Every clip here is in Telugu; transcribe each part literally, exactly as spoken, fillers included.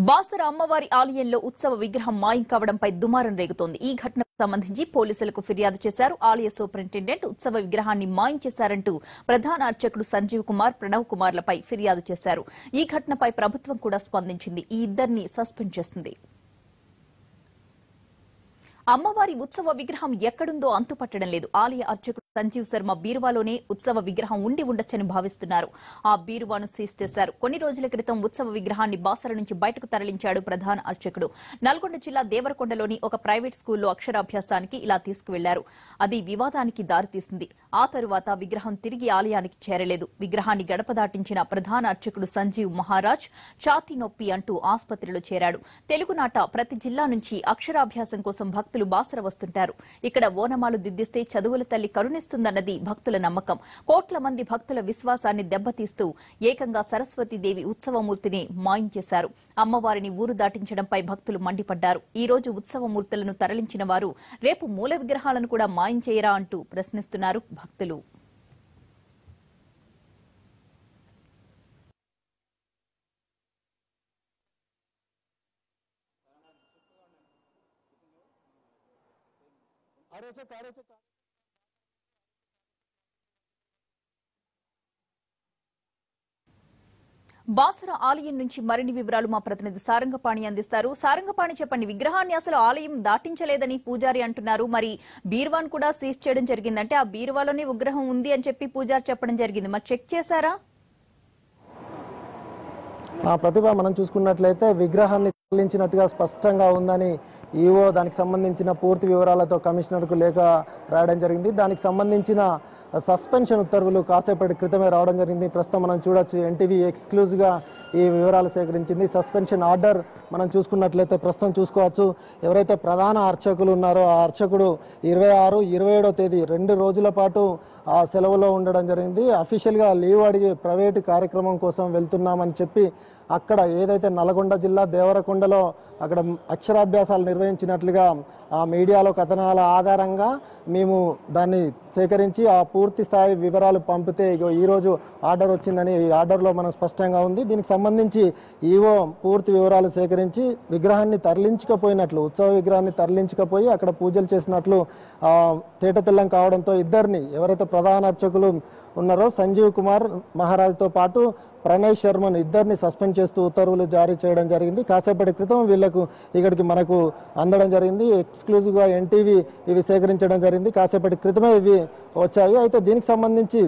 బాసర అమ్మవారి ఆలయంలో ఉత్సవ విగ్రహం మాయం కావడంపై దుమారం రేగుతోంది. ఈ ఘటనకు సంబంధించి పోలీసులకు ఫిర్యాదు చేశారు. ఆలయ సూపరింటెండెంట్ ఉత్సవ విగ్రహాన్ని మాయం చేశారంటూ ప్రధాన అర్చకుడు సంజీవ్ కుమార్, ప్రణవ్ కుమార్లపై ఫిర్యాదు చేశారు. ఈ ఘటనపై ప్రభుత్వం కూడా స్పందించింది. ఈ ఇద్దరిని సస్పెండ్ చేసింది. అమ్మవారి ఉత్సవ విగ్రహం ఎక్కడుందో అంతుపట్టడం లేదు. ఆలయ అర్చకుడు సంజీవ్ శర్మ బీరువాలోనే ఉత్సవ విగ్రహం ఉండి ఉండొచ్చని భావిస్తున్నారు. ఆ బీరువాను సీజ్ చేశారు. కొన్ని రోజుల క్రితం ఉత్సవ విగ్రహాన్ని బాసర నుంచి బయటకు తరలించాడు ప్రధాన అర్చకుడు. నల్గొండ జిల్లా దేవరకొండలోని ఒక ప్రైవేట్ స్కూల్లో అక్షరాభ్యాసానికి ఇలా తీసుకువెళ్లారు. అది వివాదానికి దారితీసింది. ఆ తరువాత విగ్రహం తిరిగి ఆలయానికి చేరలేదు. విగ్రహాన్ని గడప దాటించిన ప్రధాన అర్చకుడు సంజీవ్ మహారాజ్ ఛాతీ నొప్పి అంటూ ఆసుపత్రిలో చేరాడు. తెలుగునాట ప్రతి జిల్లా నుంచి అక్షరాభ్యాసం కోసం భక్తులు బాసర వస్తుంటారు. ఇక్కడ ఓనమాలు దిద్దిస్తే చదువుల తల్లి కరుణిస్తుందన్నది భక్తుల నమ్మకం. కోట్ల మంది భక్తుల విశ్వాసాన్ని దెబ్బతీస్తూ ఏకంగా సరస్వతీదేవి ఉత్సవమూర్తిని మాయం చేశారు. అమ్మవారిని ఊరు దాటించడంపై భక్తులు మండిపడ్డారు. ఈ రోజు ఉత్సవమూర్తులను తరలించిన వారు రేపు మూల విగ్రహాలను కూడా మాయం చేయరా అంటూ ప్రశ్నిస్తున్నారు భక్తులు. బాసర ఆలయం నుంచి మరిన్ని వివరాలు మా ప్రతినిధి సారంగపాణి అందిస్తారు. సారంగపాణి, చెప్పండి. విగ్రహాన్ని అసలు ఆలయం దాటించలేదని పూజారి అంటున్నారు. మరి బీరువాను కూడా సీజ్ చేయడం జరిగిందంటే ఆ బీరువాలోనే విగ్రహం ఉంది అని చెప్పి పూజారి చెప్పడం జరిగింది. మరి చెక్ చేశారా? ఆ ప్రతిభ మనం చూసుకున్నట్లయితే విగ్రహాన్ని తరలించినట్టుగా స్పష్టంగా ఉందని ఈవో దానికి సంబంధించిన పూర్తి వివరాలతో కమిషనర్కు లేఖ రాయడం జరిగింది. దానికి సంబంధించిన సస్పెన్షన్ ఉత్తర్వులు కాసేపటి క్రితమే రావడం జరిగింది. ప్రస్తుతం మనం చూడొచ్చు, ఎన్టీవీ ఎక్స్క్లూజివ్గా ఈ వివరాలు సేకరించింది. సస్పెన్షన్ ఆర్డర్ మనం చూసుకున్నట్లయితే ప్రస్తుతం చూసుకోవచ్చు. ఎవరైతే ప్రధాన అర్చకులు ఉన్నారో ఆ అర్చకుడు ఇరవై ఆరు ఇరవై ఏడో తేదీ రెండు రోజుల పాటు ఆ సెలవులో ఉండడం జరిగింది. అఫీషియల్గా లీవ్ అడిగి ప్రైవేటు కార్యక్రమం కోసం వెళ్తున్నామని చెప్పి అక్కడ ఏదైతే నల్గొండ జిల్లా దేవరకొండలో అక్కడ అక్షరాభ్యాసాలు నిర్వహించినట్లుగా ఆ మీడియాలో కథనాల ఆధారంగా మేము దాన్ని సేకరించి ఆ పూర్తి స్థాయి వివరాలు పంపితే ఇగో ఈరోజు ఆర్డర్ వచ్చిందని ఈ ఆర్డర్లో మనం స్పష్టంగా ఉంది. దీనికి సంబంధించి ఈవో పూర్తి వివరాలు సేకరించి విగ్రహాన్ని తరలించకపోయినట్లు, ఉత్సవ విగ్రహాన్ని తరలించకపోయి అక్కడ పూజలు చేసినట్లు తేటతెల్లం కావడంతో ఇద్దరిని, ఎవరైతే ప్రధాన అర్చకులు ఉన్నారో సంజీవ్ కుమార్ మహారాజ్తో పాటు ప్రణయ్ శర్మను ఇద్దరిని సస్పెండ్ చేస్తూ ఉత్తర్వులు జారీ చేయడం జరిగింది. కాసేపటి క్రితం వీళ్లకు ఇక్కడికి మనకు అందడం జరిగింది. ఎక్స్క్లూజివ్గా ఎన్టీవీ ఇవి సేకరించడం జరిగింది. కాసేపటి క్రితమే ఇవి వచ్చాయి. అయితే దీనికి సంబంధించి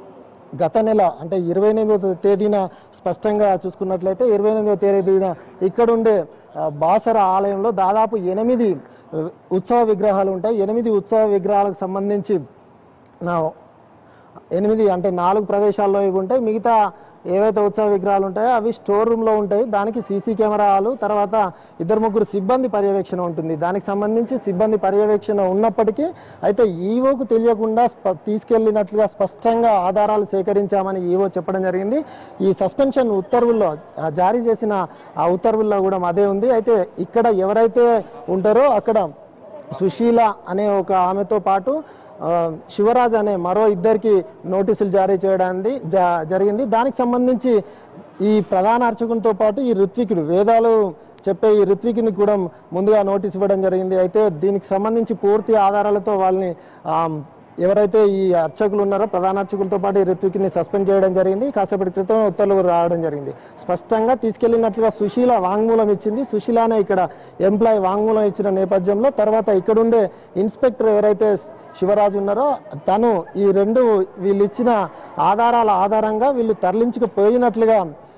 గత నెల అంటే ఇరవై ఎనిమిదవ తేదీన స్పష్టంగా చూసుకున్నట్లయితే ఇరవై ఎనిమిదవ తేదీన ఇక్కడుండే బాసర ఆలయంలో దాదాపు ఎనిమిది ఉత్సవ విగ్రహాలు ఉంటాయి. ఎనిమిది ఉత్సవ విగ్రహాలకు సంబంధించి నా ఎనిమిది అంటే నాలుగు ప్రదేశాల్లో ఇవి ఉంటాయి. మిగతా ఏవైతే ఉత్సవ విగ్రహాలు ఉంటాయో అవి స్టోర్ రూమ్లో ఉంటాయి. దానికి సీసీ కెమెరాలు, తర్వాత ఇద్దరు ముగ్గురు సిబ్బంది పర్యవేక్షణ ఉంటుంది. దానికి సంబంధించి సిబ్బంది పర్యవేక్షణ ఉన్నప్పటికీ అయితే ఈవోకు తెలియకుండా తీసుకెళ్లినట్లుగా స్పష్టంగా ఆధారాలు సేకరించామని ఈవో చెప్పడం జరిగింది. ఈ సస్పెన్షన్ ఉత్తర్వుల్లో జారీ చేసిన ఆ ఉత్తర్వుల్లో కూడా అదే ఉంది. అయితే ఇక్కడ ఎవరైతే ఉంటారో అక్కడ సుశీల అనే ఒక ఆమెతో పాటు శివరాజ్ అనే మరో ఇద్దరికి నోటీసులు జారీ చేయడానికి జరిగింది. దానికి సంబంధించి ఈ ప్రధాన అర్చకునితో పాటు ఈ ఋత్వికుడు, వేదాలు చెప్పే ఈ ఋత్వికుని కూడా ముందుగా నోటీసు ఇవ్వడం జరిగింది. అయితే దీనికి సంబంధించి పూర్తి ఆధారాలతో వాళ్ళని ఎవరైతే ఈ అర్చకులు ఉన్నారో ప్రధాన అర్చకులతో పాటు ఈ ఋత్వికుని సస్పెండ్ చేయడం జరిగింది. కాసేపటి క్రితం ఉత్తర్వులు రావడం జరిగింది. స్పష్టంగా తీసుకెళ్లినట్లుగా సుశీల వాంగ్మూలం ఇచ్చింది. సుశీలనే ఇక్కడ ఎంప్లాయీ వాంగ్మూలం ఇచ్చిన నేపథ్యంలో తర్వాత ఇక్కడుండే ఇన్స్పెక్టర్ ఎవరైతే శివరాజు ఉన్నారో తను ఈ రెండు వీళ్ళు ఇచ్చిన ఆధారాల ఆధారంగా వీళ్ళు తరలించకపోయినట్లుగా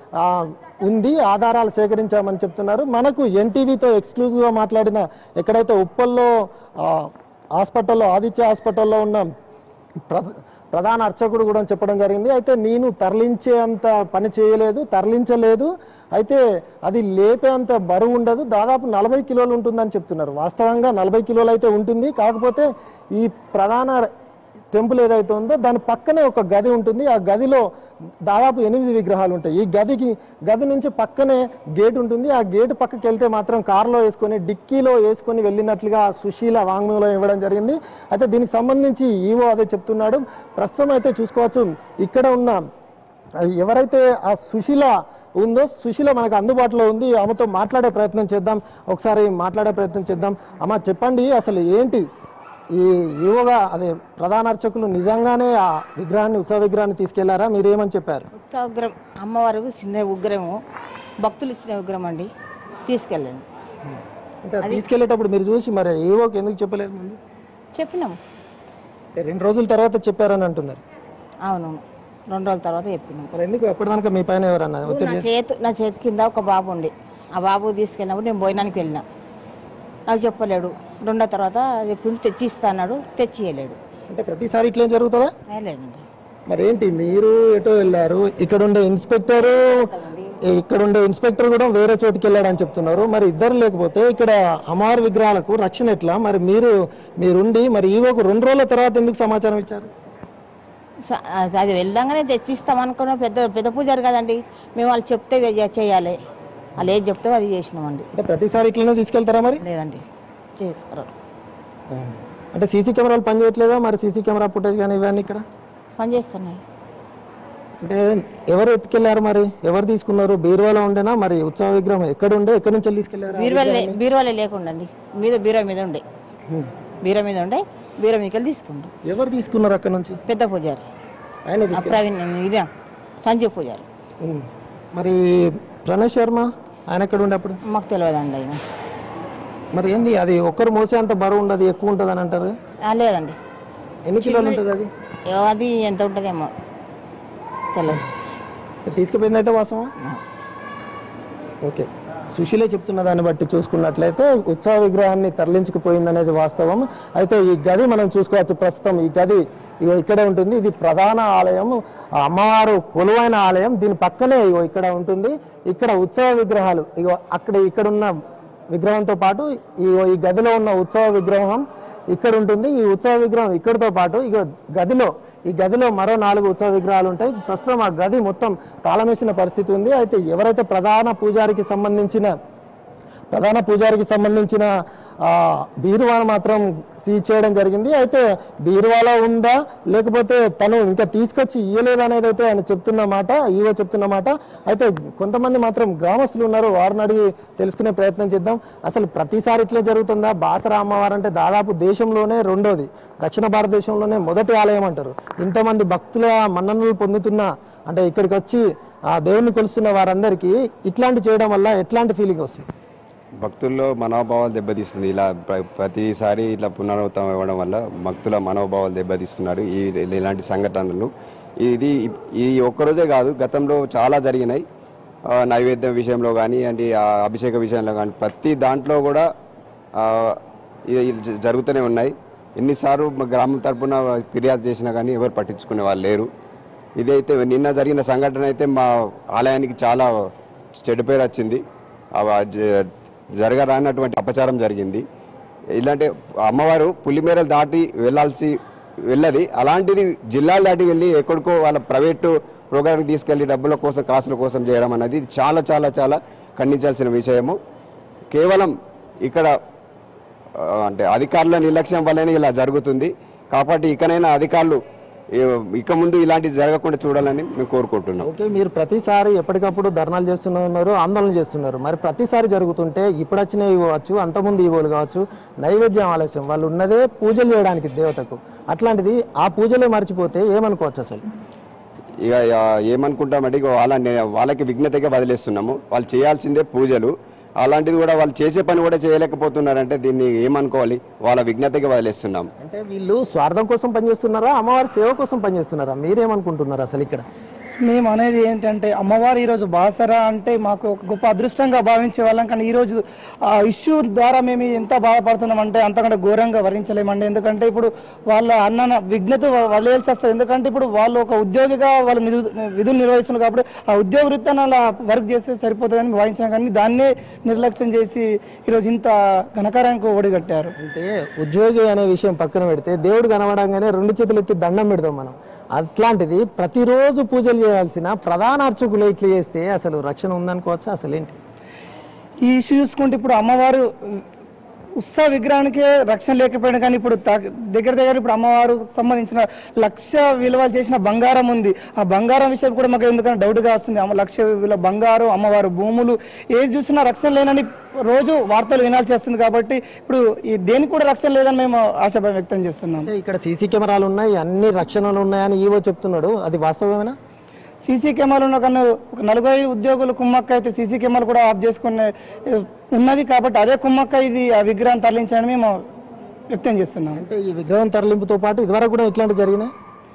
ఉంది, ఆధారాలు సేకరించామని చెప్తున్నారు. మనకు ఎన్టీవీతో ఎక్స్క్లూజివ్గా మాట్లాడిన ఎక్కడైతే ఉప్పల్లో హాస్పిటల్లో ఆదిత్య హాస్పిటల్లో ఉన్న ప్రధాన అర్చకుడు కూడా చెప్పడం జరిగింది. అయితే నేను తరలించే అంత పని చేయలేదు, తరలించలేదు, అయితే అది లేపే అంత బరువు ఉండదు, దాదాపు నలభై కిలోలు ఉంటుందని చెప్తున్నారు. వాస్తవంగా నలభై కిలోలు అయితే ఉంటుంది. కాకపోతే ఈ ప్రధాన టెంపుల్ ఏదైతే ఉందో దాని పక్కనే ఒక గది ఉంటుంది. ఆ గదిలో దాదాపు ఎనిమిది విగ్రహాలు ఉంటాయి. ఈ గదికి గది నుంచి పక్కనే గేట్ ఉంటుంది. ఆ గేట్ పక్కకి వెళ్తే మాత్రం కారులో వేసుకొని డిక్కీలో వేసుకొని వెళ్ళినట్లుగా సుశీల వాంగ్మూలం ఇవ్వడం జరిగింది. అయితే దీనికి సంబంధించి ఈవో అదే చెప్తున్నాడు. ప్రస్తుతం అయితే చూసుకోవచ్చు, ఇక్కడ ఉన్న అది ఎవరైతే ఆ సుశీల ఉందో సుశీల మనకు అందుబాటులో ఉంది, ఆమెతో మాట్లాడే ప్రయత్నం చేద్దాం, ఒకసారి మాట్లాడే ప్రయత్నం చేద్దాం. అమ్మ చెప్పండి, అసలు ఏంటి ఈ యువగా అదే ప్రధాన అర్చకులు నిజంగానే ఆ విగ్రహాన్ని ఉత్సవ విగ్రహాన్ని తీసుకెళ్లారా? మీరేమని చెప్పారు? ఉత్సవ విగ్రహం అమ్మవారికి చిన్న విగ్రహము, భక్తులు ఇచ్చిన విగ్రహం అండి, తీసుకెళ్ళండి. అంటే తీసుకెళ్లేటప్పుడు మీరు చూసి మరి ఏవోకి ఎందుకు చెప్పలేదు? ముందు చెప్పినాము, రెండు రోజుల తర్వాత చెప్పారని అంటున్నారు. అవును, రెండు రోజుల తర్వాత చెప్పినాము. మరి ఎందుకు ఎప్పటిదాకా మీ పైన ఎవరన్నా నా చేతు నా చేతి కింద ఒక బాబు ఉండి, ఆ బాబు తీసుకెళ్ళినప్పుడు నేను భోజనానికి వెళ్ళినా, నాకు చెప్పలేడు. రెండో తర్వాత చెప్పిండు తెచ్చి ఇస్తా అన్నాడు, తెచ్చి ఇవ్వలేడు. అంటే ప్రతిసారి ఇట్లా జరుగుతుందా? లేదండి. మరి ఏంటి మీరు ఎటో వెళ్ళారు, ఇక్కడ ఉండే ఇన్స్పెక్టర్ ఇక్కడ ఉండే ఇన్స్పెక్టర్ కూడా వేరే చోటుకి వెళ్ళాడని చెప్తున్నారు. మరి ఇద్దరు లేకపోతే ఇక్కడ అమ్మవారి విగ్రహాలకు రక్షణ ఎట్లా? మరి మీరు మీరుండి మరి ఈవోకు రెండు రోజుల తర్వాత ఎందుకు సమాచారం ఇచ్చారు? అది వెళ్ళంగానే తెచ్చిస్తాం అనుకున్న పెద్ద పెద్ద పూజారు కదండి, మేము వాళ్ళు చెప్తే చేయాలి, వాళ్ళు ఏది చెప్తే అది చేసినామండి. అంటే ప్రతిసారి ఇట్లనే తీసుకెళ్తారా? మరి లేదండి, చేస్తారు. అంటే సీసీ కెమెరాలు పని చేయట్లేదా? మరి సీసీ కెమెరా ఫుటేజ్ కానీ ఇవన్నీ ఇక్కడ పని చేస్తున్నాయి. అంటే ఎవరు ఎత్తుకెళ్లారు? మరి ఎవరు తీసుకున్నారు? బీరువాలో ఉండేనా? మరి ఉత్సవ విగ్రహం ఎక్కడ ఉండే, ఎక్కడి నుంచి తీసుకెళ్లారు? బీరువాలే బీరువాలే లేకుండండి, మీద బీరో మీద ఉండే బీరో మీద ఉండే బీరో మీకెళ్ళి తీసుకుంటాం. ఎవరు తీసుకున్నారు అక్కడ నుంచి? పెద్ద పూజారి ఆయన ప్రవీణ్, ఇదే సంజీవ్ పూజారి. మరి ప్రణయ్ శర్మ ఆయన ఎక్కడ ఉండే అప్పుడు? మాకు తెలియదండి ఆయన. మరి ఏంది అది ఒక్కరు మోసే అంత బరువు ఉండదు, ఎక్కువ ఉంటుంది అని అంటారు? లేదండి. ఎన్ని కిలోలు ఉంటుంది అది? అది ఎంత ఉంటుందేమో తెలియదు. తీసుకుపోయింది అయితే వాస్తవా? ఓకే, సుశీలే చెప్తున్న దాన్ని బట్టి చూసుకున్నట్లయితే ఉత్సవ విగ్రహాన్ని తరలించుకుపోయింది అనేది వాస్తవం. అయితే ఈ గది మనం చూసుకోవచ్చు. ప్రస్తుతం ఈ గది ఇగో ఇక్కడే ఉంటుంది. ఇది ప్రధాన ఆలయం, అమ్మవారు కొలువైన ఆలయం. దీని పక్కనే ఇగో ఇక్కడ ఉంటుంది. ఇక్కడ ఉత్సవ విగ్రహాలు ఇగో అక్కడ ఇక్కడ ఉన్న విగ్రహంతో పాటు ఇగో ఈ గదిలో ఉన్న ఉత్సవ విగ్రహం ఇక్కడ ఉంటుంది. ఈ ఉత్సవ విగ్రహం ఇక్కడితో పాటు ఇగో గదిలో ఈ గదిలో మరో నాలుగు ఉత్సవ విగ్రహాలు ఉంటాయి. ప్రస్తుతం ఆ గది మొత్తం తాళమేసిన పరిస్థితి ఉంది. అయితే ఎవరైతే ప్రధాన పూజారికి సంబంధించిన ప్రధాన పూజారికి సంబంధించిన బీరువాను మాత్రం సీజ్ చేయడం జరిగింది. అయితే బీరువాలో ఉందా లేకపోతే తను ఇంకా తీసుకొచ్చి ఇయ్యలేదు అనేది అయితే ఆయన చెప్తున్న మాట, ఈవో చెప్తున్న మాట. అయితే కొంతమంది మాత్రం గ్రామస్తులు ఉన్నారు, వారిని అడిగి తెలుసుకునే ప్రయత్నం చేద్దాం. అసలు ప్రతిసారి ఇట్లా జరుగుతుందా? బాసరా అమ్మవారు అంటే దాదాపు దేశంలోనే రెండోది, దక్షిణ భారతదేశంలోనే మొదటి ఆలయం అంటారు. ఇంతమంది భక్తుల మన్ననలు పొందుతున్న అంటే ఇక్కడికి వచ్చి ఆ దేవుణ్ణి కొలుస్తున్న వారందరికీ ఇట్లాంటి చేయడం వల్ల ఎట్లాంటి ఫీలింగ్ వస్తుంది? భక్తుల్లో మనోభావాలు దెబ్బతీస్తుంది. ఇలా ప్రతిసారి ఇట్లా పునరావృతం ఇవ్వడం వల్ల భక్తుల మనోభావాలు దెబ్బతీస్తున్నారు ఈ ఇలాంటి సంఘటనలు. ఇది ఈ ఒక్కరోజే కాదు, గతంలో చాలా జరిగినాయి. నైవేద్యం విషయంలో కానీ అంటే అభిషేక విషయంలో కానీ ప్రతి దాంట్లో కూడా జరుగుతూనే ఉన్నాయి. ఎన్నిసార్లు గ్రామం తరఫున ఫిర్యాదు చేసినా కానీ ఎవరు పట్టించుకునే వాళ్ళు లేరు. ఇదైతే నిన్న జరిగిన సంఘటన అయితే మా ఆలయానికి చాలా చెడు పేరు వచ్చింది. జరగరానటువంటి అపచారం జరిగింది. ఇలాంటి అమ్మవారు పులిమేరలు దాటి వెళ్ళాల్సి వెళ్ళది, అలాంటిది జిల్లాలు దాటి వెళ్ళి ఎక్కడికో వాళ్ళ ప్రైవేటు ప్రోగ్రాంకి తీసుకెళ్లి డబ్బుల కోసం కాసుల కోసం చేయడం అనేది చాలా చాలా చాలా ఖండించాల్సిన విషయము. కేవలం ఇక్కడ అంటే అధికారుల నిర్లక్ష్యం వల్లనే ఇలా జరుగుతుంది. కాబట్టి ఇకనైనా అధికారులు ఇక ముందు ఇలాంటివి జరగకుండా చూడాలని మేము కోరుకుంటున్నాం. ఓకే, మీరు ప్రతిసారి ఎప్పటికప్పుడు ధర్నాలు చేస్తున్నారు, ఆందోళన చేస్తున్నారు. మరి ప్రతిసారి జరుగుతుంటే ఇప్పుడు వచ్చిన ఇవ్వచ్చు, అంతకుముందు ఇవ్వలు కావచ్చు, నైవేద్యం ఆలస్యం, వాళ్ళు ఉన్నదే పూజలు చేయడానికి దేవతకు, అట్లాంటిది ఆ పూజలే మర్చిపోతే ఏమనుకోవచ్చు? అసలు ఇక ఏమనుకుంటామంటే ఇక వాళ్ళ వాళ్ళకి విఘ్నతగా వదిలేస్తున్నాము. వాళ్ళు చేయాల్సిందే పూజలు, అలాంటిది కూడా వాళ్ళు చేసే పని కూడా చేయలేకపోతున్నారంటే దీన్ని ఏమనుకోవాలి? వాళ్ళ విఘ్నతగా వదిలేస్తున్నాం. అంటే వీళ్ళు స్వార్థం కోసం పనిచేస్తున్నారా, అమ్మవారి సేవ కోసం పనిచేస్తున్నారా? మీరేమనుకుంటున్నారు అసలు ఇక్కడ? మేము అనేది ఏంటంటే అమ్మవారు ఈరోజు బాసరా అంటే మాకు ఒక గొప్ప అదృష్టంగా భావించే వాళ్ళం. కానీ ఈరోజు ఆ ఇష్యూ ద్వారా మేము ఎంత బాధపడుతున్నామంటే అంతకంటే ఘోరంగా వర్ణించలేమండి. ఎందుకంటే ఇప్పుడు వాళ్ళ అన్న విఘ్నత వదిలేయాల్సి వస్తుంది. ఎందుకంటే ఇప్పుడు వాళ్ళు ఒక ఉద్యోగిగా వాళ్ళు విధులు నిర్వహిస్తున్నారు కాబట్టి ఆ ఉద్యోగ వృత్తాన్ని అలా వర్క్ చేస్తే సరిపోతుందని భావించాం. కానీ దాన్నే నిర్లక్ష్యం చేసి ఈరోజు ఇంత ఘనకారానికి ఒడిగట్టారు. అంటే ఉద్యోగి అనే విషయం పక్కన పెడితే దేవుడు కనబడంగానే రెండు చేతులు ఎత్తి దండం పెడతాం మనం. అట్లాంటిది ప్రతిరోజు పూజలు చేయాల్సిన ప్రధాన అర్చకులు ఇట్లా చేస్తే అసలు రక్షణ ఉందనుకోవచ్చా? అసలు ఏంటి ఈ ఇష్యూ చూసుకుంటే ఇప్పుడు అమ్మవారు ఉత్సవ విగ్రహానికే రక్షణ లేకపోయినా కానీ ఇప్పుడు తా- దగ్గర దగ్గర ఇప్పుడు అమ్మవారు సంబంధించిన లక్ష విలువలు చేసిన బంగారం ఉంది. ఆ బంగారం విషయం కూడా మాకు ఎందుకంటే డౌట్గా వస్తుంది. అమ్మ లక్ష విలువ బంగారం, అమ్మవారు భూములు ఏది చూసినా రక్షణ లేనని రోజు వార్తలు వినాల్సి వస్తుంది. కాబట్టి ఇప్పుడు ఈ దేనికి కూడా రక్షణ లేదని మేము ఆశాభావం వ్యక్తం చేస్తున్నాం. అంటే ఇక్కడ సీసీ కెమెరాలు ఉన్నాయి, అన్ని రక్షణలు ఉన్నాయని ఈవో చెప్తున్నాడు, అది వాస్తవమేనా? సీసీ కెమెరాలు ఉన్న కన్నా ఒక నలుగురు ఉద్యోగులు కుమ్మక్క అయితే సీసీ కెమెరాలు కూడా ఆఫ్ చేసుకునే ఉన్నది. కాబట్టి అదే కుమ్మక్క ఇది ఆ విగ్రహం తరలించాలని మేము వ్యక్తం చేస్తున్నాం. అంటే ఈ విగ్రహం తరలింపుతో పాటు ఇదివరకు కూడా ఇట్లాంటివి జరిగినాయి.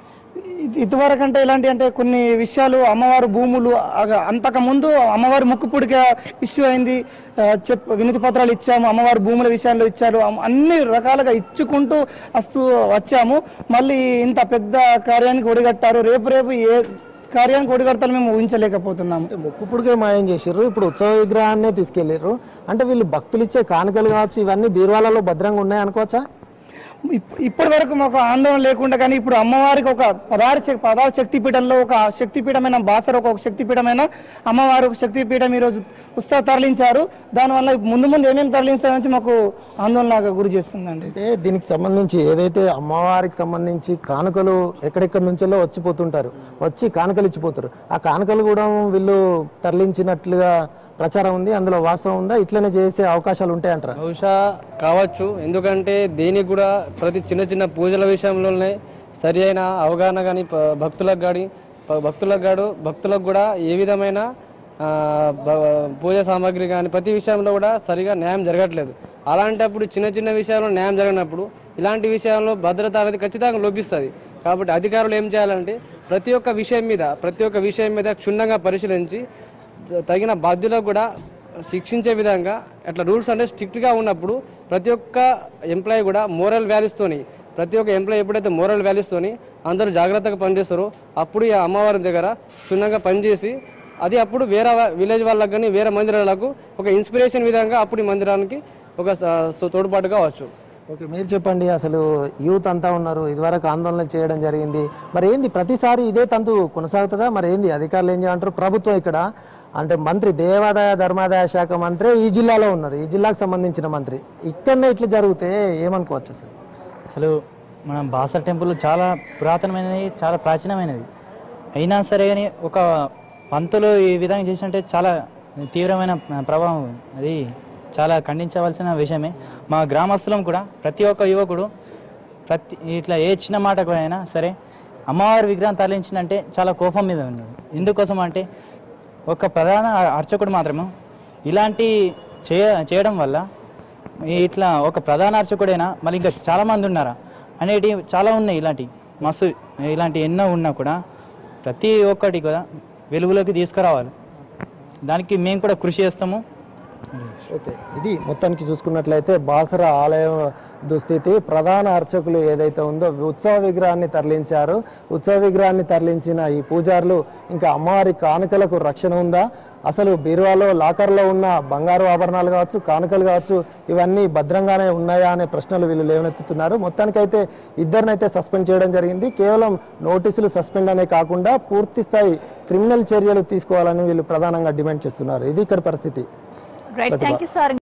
ఇదివరకు అంటే ఇలాంటి అంటే కొన్ని విషయాలు అమ్మవారి భూములు అగ- అంతకుముందు అమ్మవారి ముక్కుపుడిక ఇష్యూ అయింది. ఆ, చెప్ వినతి పత్రాలు ఇచ్చాము, అమ్మవారి భూముల విషయాల్లో ఇచ్చారు, అమ్- అన్ని రకాలుగా ఇచ్చుకుంటూ వస్తూ వచ్చాము. మళ్ళీ ఇంత పెద్ద కార్యానికి ఒడిగట్టారు. రేపు రేపు ఏ కార్యానికి ఒడిగడతారు మేము ఊహించలేకపోతున్నాము. అంటే ముక్కుపుడికే మాయం చేసిర్రు, ఇప్పుడు ఉత్సవ విగ్రహాన్నే తీసుకెళ్లిర్రు. అంటే వీళ్ళు భక్తులు ఇచ్చే కానుకలు కావచ్చు, ఇవన్నీ బీరువాలలో భద్రంగా ఉన్నాయి అనుకోవచ్చా? ఇప్- ఇప్పటి వరకు మాకు ఆందోళన లేకుండా కానీ ఇప్పుడు అమ్మవారికి ఒక పదహారు శక్- పదహారు శక్తిపీఠంలో ఒక శక్తిపీఠమైన బాసర ఒక శక్తిపీఠమైన అమ్మవారు శక్తిపీఠం ఈరోజు ఉత్సవ తరలించారు. దానివల్ల ముందు ముందు ఏమేమి తరలించారని మాకు ఆందోళన గురి చేస్తుందండి. అంటే దీనికి సంబంధించి ఏదైతే అమ్మవారికి సంబంధించి కానుకలు ఎక్కడెక్కడి నుంచో వచ్చిపోతుంటారు, వచ్చి కానుకలు ఇచ్చిపోతారు. ఆ కానుకలు కూడా వీళ్ళు తరలించినట్లుగా ప్రచారం ఉంది, అందులో వాస్తవం ఉందా? ఇట్లనే చేసే అవకాశాలు ఉంటాయంటారా? బహుశా కావచ్చు. ఎందుకంటే దీనికి కూడా ప్రతి చిన్న చిన్న పూజల విషయంలోనే సరి అయిన అవగాహన కానీ భక్తులకు కానీ భక్తులకు గాడు భక్తులకు కూడా ఏ విధమైన ఆ, బ- పూజ సామాగ్రి కానీ ప్రతి విషయంలో కూడా సరిగా న్యాయం జరగట్లేదు. అలాంటప్పుడు చిన్న చిన్న విషయాల్లో న్యాయం జరిగినప్పుడు ఇలాంటి విషయాల్లో భద్రత అనేది ఖచ్చితంగా లోపిస్తుంది. కాబట్టి అధికారులు ఏం చేయాలంటే ప్రతి ఒక్క విషయం మీద ప్రతి ఒక్క విషయం మీద క్షుణ్ణంగా పరిశీలించి తగిన బాధ్యులకు కూడా శిక్షించే విధంగా అట్లా రూల్స్ అంటే స్ట్రిక్ట్గా ఉన్నప్పుడు ప్రతి ఒక్క ఎంప్లాయీ కూడా మోరల్ వాల్యూస్తోని ప్రతి ఒక్క ఎంప్లాయీ ఎప్పుడైతే మోరల్ వాల్యూస్తోని అందరూ జాగ్రత్తగా పనిచేస్తారో అప్పుడు ఈ అమ్మవారి దగ్గర క్షుణ్ణంగా పనిచేసి అది అప్పుడు వేరే విలేజ్ వాళ్ళకు కానీ వేరే మందిరాలకు ఒక ఇన్స్పిరేషన్ విధంగా అప్పుడు ఈ మందిరానికి ఒక స- తోడ్పాటు కావచ్చు. ఓకే, మీరు చెప్పండి. అసలు యూత్ అంతా ఉన్నారు, ఇదివరకు ఆందోళన చేయడం జరిగింది, మరి ఏంది ప్రతిసారి ఇదే తంతు కొనసాగుతుందా? మరి ఏంది అధికారులు ఏం చేయంటారు? ప్రభుత్వం ఇక్కడ అంటే మంత్రి దేవాదాయ ధర్మాదాయ శాఖ మంత్రి ఈ జిల్లాలో ఉన్నారు, ఈ జిల్లాకు సంబంధించిన మంత్రి, ఇక్కడనే ఇట్లా జరిగితే ఏమనుకోవచ్చు అసలు? అసలు మనం బాసర టెంపుల్ చాలా పురాతనమైనది, చాలా ప్రాచీనమైనది. అయినా సరే కానీ ఒక పంతులు ఈ విధంగా చేసినట్టే చాలా తీవ్రమైన ప్రభావం, అది చాలా ఖండించవలసిన విషయమే. మా గ్రామస్తులం కూడా ప్రతి ఒక్క యువకుడు ప్రతి ఇట్లా ఏ చిన్న మాటకు అయినా సరే అమ్మవారి విగ్రహం తరలించిందంటే చాలా కోపం మీద ఉన్నది. ఎందుకోసం అంటే ఒక ప్రధాన అర్చకుడు మాత్రమే ఇలాంటి చేయ చేయడం వల్ల ఇట్లా ఒక ప్రధాన అర్చకుడైనా మళ్ళీ ఇంకా చాలామంది ఉన్నారా అనేటివి చాలా ఉన్నాయి. ఇలాంటి మస్తు ఇలాంటి ఎన్నో ఉన్నా కూడా ప్రతి ఒక్కటి కూడా వెలుగులోకి తీసుకురావాలి. దానికి మేము కూడా కృషి చేస్తాము. ఓకే, ఇది మొత్తానికి చూసుకున్నట్లయితే బాసర ఆలయం దుస్థితి. ప్రధాన అర్చకులు ఏదైతే ఉందో ఉత్సవ విగ్రహాన్ని తరలించారు. ఉత్సవ విగ్రహాన్ని తరలించిన ఈ పూజారులు ఇంకా అమ్మవారి కానుకలకు రక్షణ ఉందా? అసలు బీరువాలో లాకర్లో ఉన్న బంగారు ఆభరణాలు కావచ్చు, కానుకలు కావచ్చు, ఇవన్నీ భద్రంగానే ఉన్నాయా అనే ప్రశ్నలు వీళ్ళు లేవనెత్తుతున్నారు. మొత్తానికైతే ఇద్దరినైతే సస్పెండ్ చేయడం జరిగింది. కేవలం నోటీసులు సస్పెండ్ అనే కాకుండా పూర్తి స్థాయి క్రిమినల్ చర్యలు తీసుకోవాలని వీళ్ళు ప్రధానంగా డిమాండ్ చేస్తున్నారు. ఇది ఇక్కడ పరిస్థితి. Right, thank you sir.